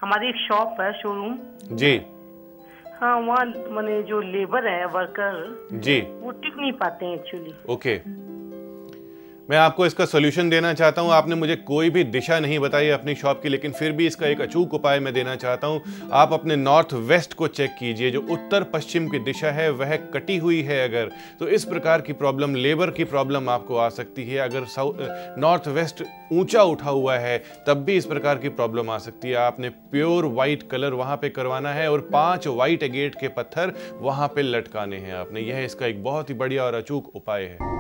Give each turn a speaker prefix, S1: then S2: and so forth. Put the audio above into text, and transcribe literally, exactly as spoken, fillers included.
S1: हमारी एक शॉप है, शोरूम
S2: जी
S1: हाँ, वहाँ मैंने जो लेबर है, वर्कर
S2: जी,
S1: वो टिक नहीं पाते हैं एक्चुअली।
S2: ओके, मैं आपको इसका सॉल्यूशन देना चाहता हूं। आपने मुझे कोई भी दिशा नहीं बताई अपनी शॉप की, लेकिन फिर भी इसका एक अचूक उपाय मैं देना चाहता हूं। आप अपने नॉर्थ वेस्ट को चेक कीजिए, जो उत्तर पश्चिम की दिशा है वह कटी हुई है अगर, तो इस प्रकार की प्रॉब्लम, लेबर की प्रॉब्लम आपको आ सकती है। अगर नॉर्थ वेस्ट ऊंचा उठा हुआ है तब भी इस प्रकार की प्रॉब्लम आ सकती है। आपने प्योर वाइट कलर वहां पे करवाना है और पांच वाइट एगेट के पत्थर वहां पे लटकाने हैं आपने। यह इसका एक बहुत ही बढ़िया और अचूक उपाय है।